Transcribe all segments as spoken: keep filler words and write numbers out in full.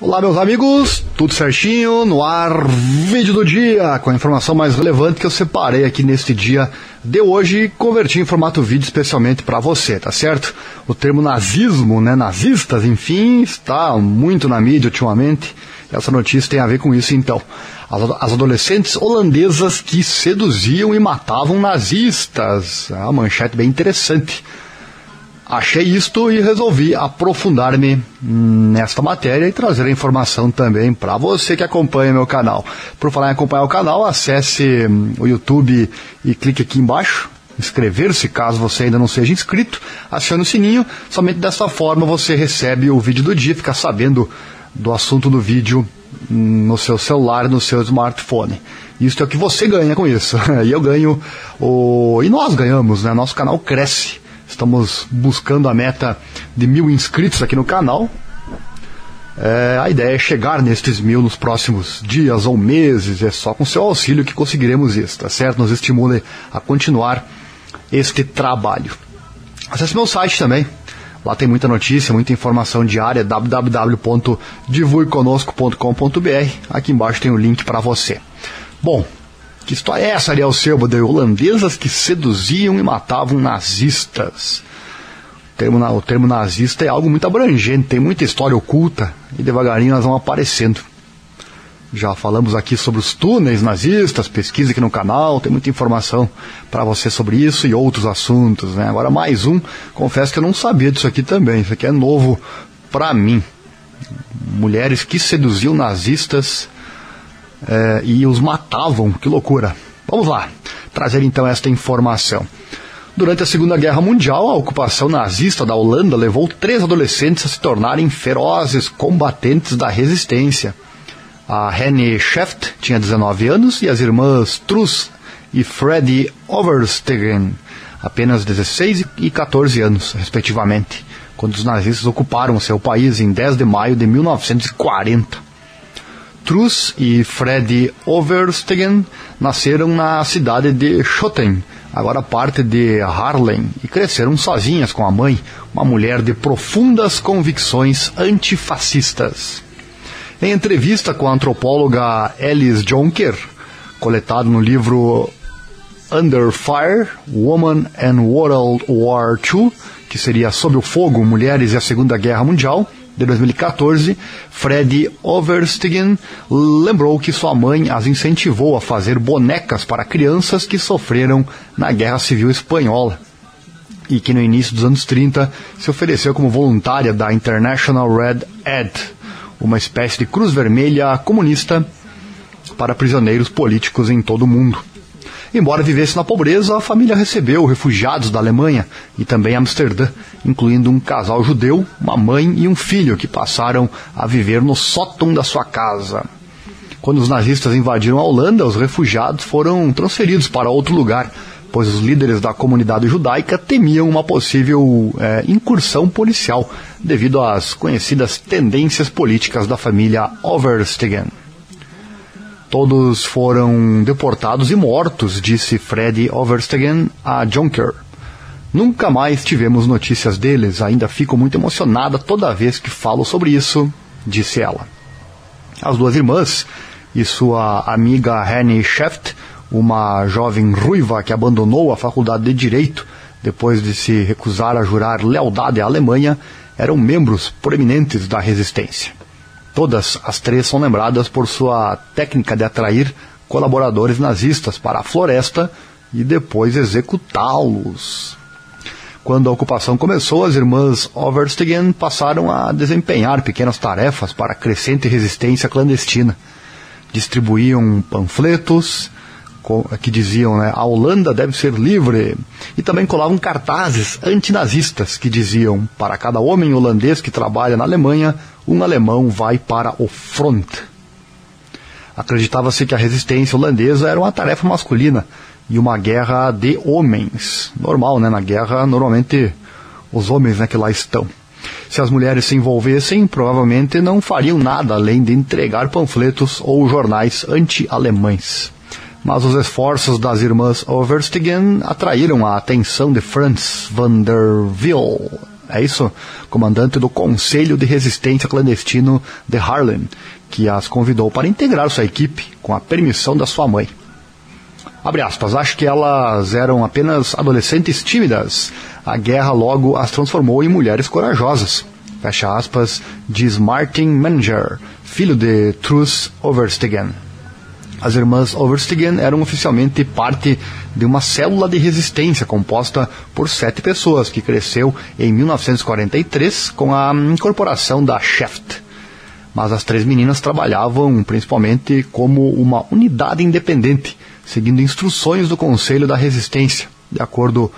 Olá, meus amigos, tudo certinho? No ar, vídeo do dia, com a informação mais relevante que eu separei aqui neste dia de hoje e converti em formato vídeo especialmente para você, tá certo? O termo nazismo, né, nazistas, enfim, está muito na mídia ultimamente. Essa notícia tem a ver com isso, então. As, as adolescentes holandesas que seduziam e matavam nazistas. É uma manchete bem interessante. Achei isto e resolvi aprofundar-me nesta matéria e trazer a informação também para você que acompanha meu canal. Por falar em acompanhar o canal, acesse o YouTube e clique aqui embaixo, inscrever-se caso você ainda não seja inscrito, acione o sininho, somente dessa forma você recebe o vídeo do dia, fica sabendo do assunto do vídeo no seu celular, no seu smartphone. Isso é o que você ganha com isso. E eu ganho, o... e nós ganhamos, né? Nosso canal cresce. Estamos buscando a meta de mil inscritos aqui no canal. É, a ideia é chegar nestes mil nos próximos dias ou meses. É só com seu auxílio que conseguiremos isso, tá certo? Nos estimule a continuar este trabalho. Acesse meu site também. Lá tem muita notícia, muita informação diária. w w w ponto divulgue conosco ponto com ponto b r. Aqui embaixo tem o link para você. Bom, que história é essa, Ariel Selbo, de holandesas que seduziam e matavam nazistas? O termo, o termo nazista é algo muito abrangente, tem muita história oculta e devagarinho elas vão aparecendo. Já falamos aqui sobre os túneis nazistas, pesquisa aqui no canal, tem muita informação para você sobre isso e outros assuntos, né? Agora mais um, confesso que eu não sabia disso aqui também, isso aqui é novo para mim. Mulheres que seduziam nazistas É, e os matavam, que loucura. Vamos lá, trazer então esta informação. Durante a Segunda Guerra Mundial, a ocupação nazista da Holanda levou três adolescentes a se tornarem ferozes combatentes da resistência. A Henny Scheft tinha dezenove anos e as irmãs Truus e Freddy Overstegen apenas dezesseis e quatorze anos, respectivamente, quando os nazistas ocuparam seu país em dez de maio de mil novecentos e quarenta. Truus e Freddy Overstegen nasceram na cidade de Schoten, agora parte de Haarlem, e cresceram sozinhas com a mãe, uma mulher de profundas convicções antifascistas. Em entrevista com a antropóloga Alice Jonker, coletado no livro Under Fire, Woman and World War Two, que seria Sob o Fogo, Mulheres e a Segunda Guerra Mundial, de dois mil e quatorze, Freddy Overstegen lembrou que sua mãe as incentivou a fazer bonecas para crianças que sofreram na Guerra Civil Espanhola e que no início dos anos trinta se ofereceu como voluntária da International Red Ad, uma espécie de cruz vermelha comunista para prisioneiros políticos em todo o mundo. Embora vivesse na pobreza, a família recebeu refugiados da Alemanha e também Amsterdã, incluindo um casal judeu, uma mãe e um filho que passaram a viver no sótão da sua casa. Quando os nazistas invadiram a Holanda, os refugiados foram transferidos para outro lugar, pois os líderes da comunidade judaica temiam uma possível é, incursão policial devido às conhecidas tendências políticas da família Overstegen. Todos foram deportados e mortos, disse Freddy Overstegen a Jonker. Nunca mais tivemos notícias deles, ainda fico muito emocionada toda vez que falo sobre isso, disse ela. As duas irmãs e sua amiga Henny Scheft, uma jovem ruiva que abandonou a faculdade de Direito depois de se recusar a jurar lealdade à Alemanha, eram membros proeminentes da resistência. Todas as três são lembradas por sua técnica de atrair colaboradores nazistas para a floresta e depois executá-los. Quando a ocupação começou, as irmãs Overstegen passaram a desempenhar pequenas tarefas para a crescente resistência clandestina. Distribuíam panfletos que diziam, né, a Holanda deve ser livre, e também colavam cartazes antinazistas que diziam, para cada homem holandês que trabalha na Alemanha, um alemão vai para o front. Acreditava-se que a resistência holandesa era uma tarefa masculina e uma guerra de homens. Normal, né? Na guerra, normalmente, os homens, né, que lá estão. Se as mulheres se envolvessem, provavelmente não fariam nada além de entregar panfletos ou jornais anti-alemães. Mas os esforços das irmãs Overstegen atraíram a atenção de Franz van der Wiel, é isso? Comandante do Conselho de Resistência Clandestino de Haarlem, que as convidou para integrar sua equipe com a permissão da sua mãe. Abre aspas, acho que elas eram apenas adolescentes tímidas. A guerra logo as transformou em mulheres corajosas. Fecha aspas, diz Martin Menger, filho de Truus Overstegen. As irmãs Overstegen eram oficialmente parte de uma célula de resistência composta por sete pessoas que cresceu em mil novecentos e quarenta e três com a incorporação da Scheft. Mas as três meninas trabalhavam principalmente como uma unidade independente, seguindo instruções do Conselho da Resistência, de acordo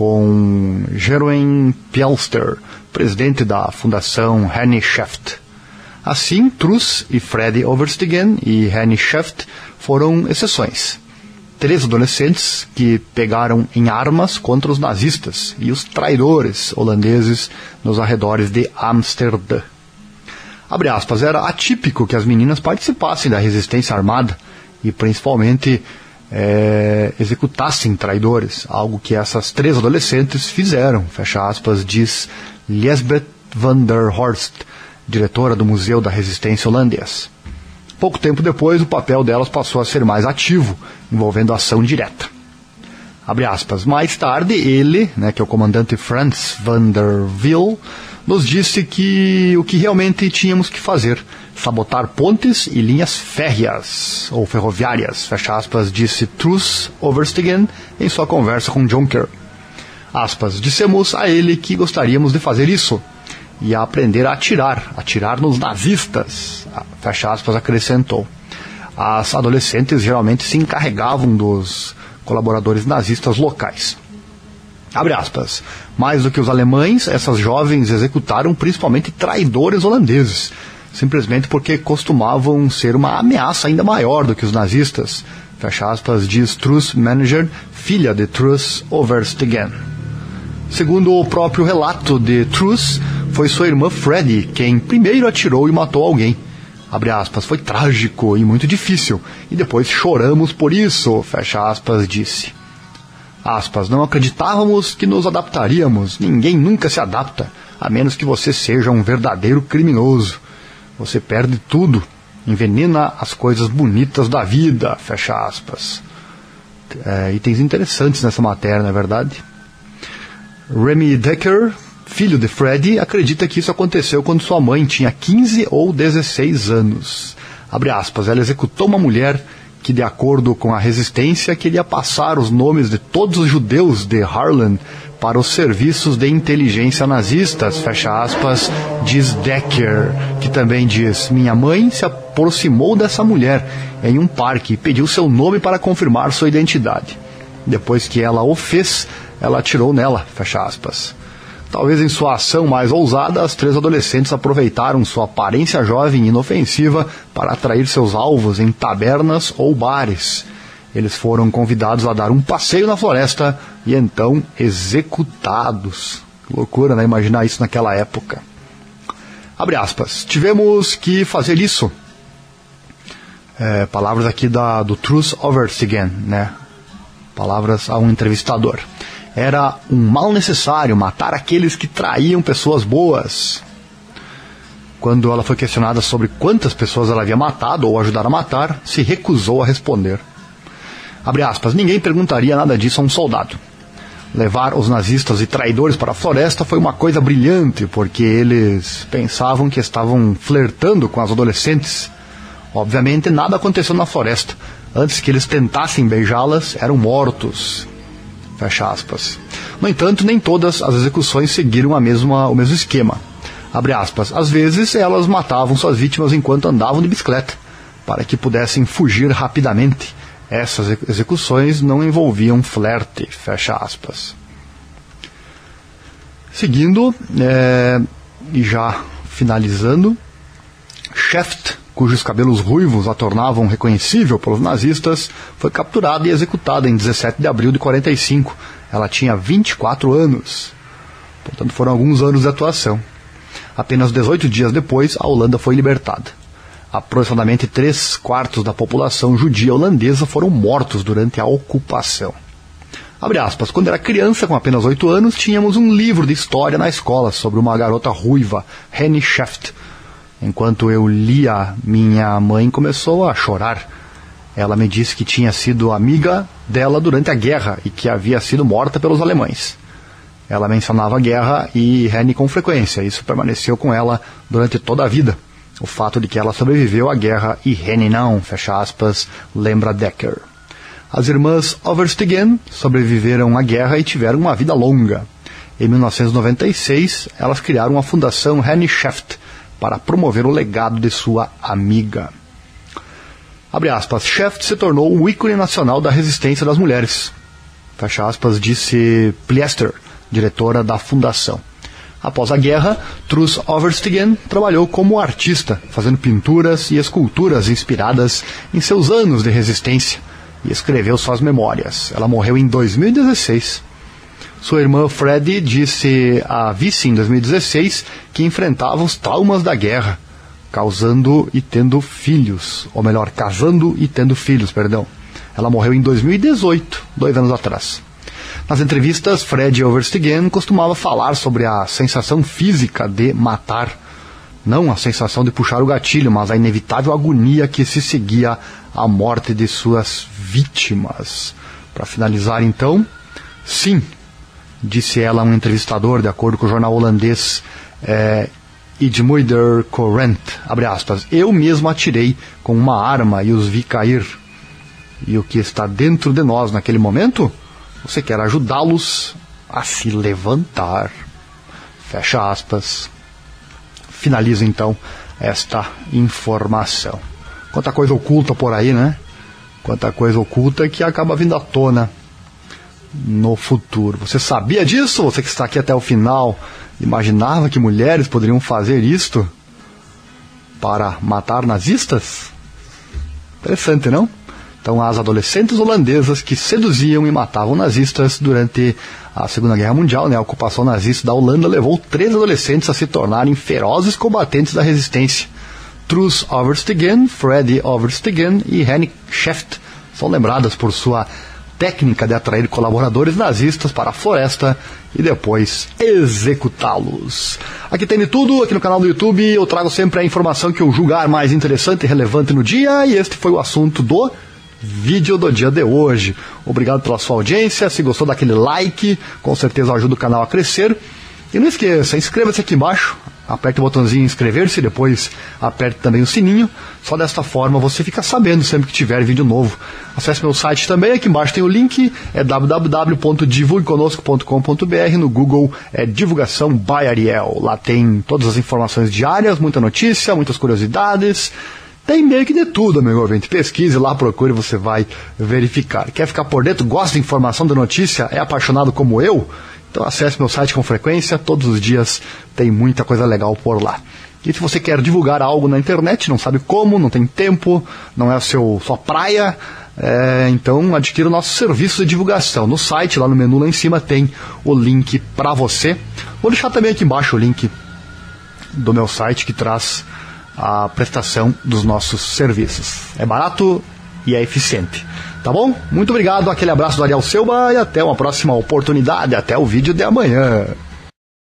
com Jeroen Pielster, presidente da Fundação Henny Scheft. Assim, Truus e Freddy Overstegen e Henny Scheft foram exceções. Três adolescentes que pegaram em armas contra os nazistas e os traidores holandeses nos arredores de Amsterdã. Abre aspas, era atípico que as meninas participassem da resistência armada e principalmente é, executassem traidores, algo que essas três adolescentes fizeram, fecha aspas, diz Lisbeth van der Horst, diretora do Museu da Resistência holandês. Pouco tempo depois, o papel delas passou a ser mais ativo, envolvendo ação direta. Abre aspas, mais tarde ele, né, que é o comandante Frans van der Wiel, nos disse que o que realmente tínhamos que fazer, sabotar pontes e linhas férreas, ou ferroviárias, fecha aspas, disse Truus Overstegen em sua conversa com Jonker. Aspas, dissemos a ele que gostaríamos de fazer isso, e a aprender a atirar, atirar nos nazistas, fecha aspas, acrescentou. As adolescentes geralmente se encarregavam dos colaboradores nazistas locais. Abre aspas, mais do que os alemães, essas jovens executaram principalmente traidores holandeses, simplesmente porque costumavam ser uma ameaça ainda maior do que os nazistas, fecha aspas, diz Truus Manager, filha de Truus Overstegen. Segundo o próprio relato de Truus, foi sua irmã Freddy quem primeiro atirou e matou alguém. Abre aspas, foi trágico e muito difícil, e depois choramos por isso, fecha aspas, disse. Aspas, não acreditávamos que nos adaptaríamos, ninguém nunca se adapta, a menos que você seja um verdadeiro criminoso. Você perde tudo, envenena as coisas bonitas da vida, fecha aspas. É, itens interessantes nessa matéria, não é verdade? Remy Decker, filho de Freddy, acredita que isso aconteceu quando sua mãe tinha quinze ou dezesseis anos. Abre aspas, ela executou uma mulher que, de acordo com a resistência, queria passar os nomes de todos os judeus de Haarlem para os serviços de inteligência nazistas, fecha aspas, diz Decker, que também diz, minha mãe se aproximou dessa mulher em um parque e pediu seu nome para confirmar sua identidade. Depois que ela o fez, ela atirou nela, fecha aspas. Talvez em sua ação mais ousada, as três adolescentes aproveitaram sua aparência jovem e inofensiva para atrair seus alvos em tabernas ou bares. Eles foram convidados a dar um passeio na floresta e então executados. Que loucura, né? Imaginar isso naquela época. Abre aspas. Tivemos que fazer isso. É, palavras aqui da, do Truus Overstegen, né? Palavras a um entrevistador. Era um mal necessário matar aqueles que traíam pessoas boas. Quando ela foi questionada sobre quantas pessoas ela havia matado ou ajudado a matar, se recusou a responder. Abre aspas, ninguém perguntaria nada disso a um soldado. Levar os nazistas e traidores para a floresta foi uma coisa brilhante, porque eles pensavam que estavam flertando com as adolescentes. Obviamente nada aconteceu na floresta. Antes que eles tentassem beijá-las, eram mortos. Fecha aspas. No entanto, nem todas as execuções seguiram a mesma, o mesmo esquema. Abre aspas. Às vezes, elas matavam suas vítimas enquanto andavam de bicicleta, para que pudessem fugir rapidamente. Essas execuções não envolviam flerte. Fecha aspas. Seguindo, é, e já finalizando, Scheft, cujos cabelos ruivos a tornavam reconhecível pelos nazistas, foi capturada e executada em dezessete de abril de quarenta e cinco. Ela tinha vinte e quatro anos. Portanto, foram alguns anos de atuação. Apenas dezoito dias depois, a Holanda foi libertada. Aproximadamente três quartos da população judia holandesa foram mortos durante a ocupação. Abre aspas, quando era criança, com apenas oito anos, tínhamos um livro de história na escola sobre uma garota ruiva, Henny Shaft. Enquanto eu lia, minha mãe começou a chorar. Ela me disse que tinha sido amiga dela durante a guerra e que havia sido morta pelos alemães. Ela mencionava a guerra e Henny com frequência. Isso permaneceu com ela durante toda a vida. O fato de que ela sobreviveu à guerra e Henny não, fecha aspas, lembra Decker. As irmãs Overstegen sobreviveram à guerra e tiveram uma vida longa. Em mil novecentos e noventa e seis, elas criaram a Fundação Henny Shaft para promover o legado de sua amiga. Abre aspas, Shaft se tornou um ícone nacional da resistência das mulheres. Fecha aspas, disse Pliester, diretora da fundação. Após a guerra, Truls Overstegen trabalhou como artista, fazendo pinturas e esculturas inspiradas em seus anos de resistência, e escreveu suas memórias. Ela morreu em dois mil e dezesseis. Sua irmã Freddie disse à Vice em dois mil e dezesseis que enfrentava os traumas da guerra, causando e tendo filhos, ou melhor, casando e tendo filhos, perdão. Ela morreu em dois mil e dezoito, dois anos atrás. Nas entrevistas, Freddie Overstegen costumava falar sobre a sensação física de matar. Não a sensação de puxar o gatilho, mas a inevitável agonia que se seguia à morte de suas vítimas. Para finalizar, então, sim, disse ela a um entrevistador, de acordo com o jornal holandês é, Idmoeder Courant, abre aspas, eu mesmo atirei com uma arma e os vi cair. E o que está dentro de nós naquele momento? Você quer ajudá-los a se levantar. Fecha aspas. Finaliza então esta informação. Quanta coisa oculta por aí, né? Quanta coisa oculta que acaba vindo à tona no futuro. Você sabia disso? Você que está aqui até o final, imaginava que mulheres poderiam fazer isto para matar nazistas? Interessante, não? Então, as adolescentes holandesas que seduziam e matavam nazistas durante a Segunda Guerra Mundial, né, a ocupação nazista da Holanda, levou três adolescentes a se tornarem ferozes combatentes da resistência. Truls Overstegen, Freddie Overstegen e Henny Shaft são lembradas por sua técnica de atrair colaboradores nazistas para a floresta e depois executá-los. Aqui tem de tudo, aqui no canal do YouTube eu trago sempre a informação que eu julgar mais interessante e relevante no dia, e este foi o assunto do vídeo do dia de hoje. Obrigado pela sua audiência. Se gostou, daquele like, com certeza ajuda o canal a crescer. E não esqueça, inscreva-se aqui embaixo, aperte o botãozinho inscrever-se, depois aperte também o sininho. Só desta forma você fica sabendo sempre que tiver vídeo novo. Acesse meu site também, aqui embaixo tem o link, é w w w ponto divulgue conosco ponto com ponto b r, no Google é Divulgação by Ariel. Lá tem todas as informações diárias, muita notícia, muitas curiosidades. Tem meio que de tudo, amigo ouvinte. Pesquise lá, procure, você vai verificar. Quer ficar por dentro? Gosta de informação, de notícia? É apaixonado como eu? Então acesse meu site com frequência. Todos os dias tem muita coisa legal por lá. E se você quer divulgar algo na internet, não sabe como, não tem tempo, não é a seu, sua praia, é, então adquira o nosso serviço de divulgação. No site, lá no menu lá em cima, tem o link para você. Vou deixar também aqui embaixo o link do meu site que traz a prestação dos nossos serviços. É barato e é eficiente. Tá bom? Muito obrigado, aquele abraço do Ariel Selba e até uma próxima oportunidade, até o vídeo de amanhã.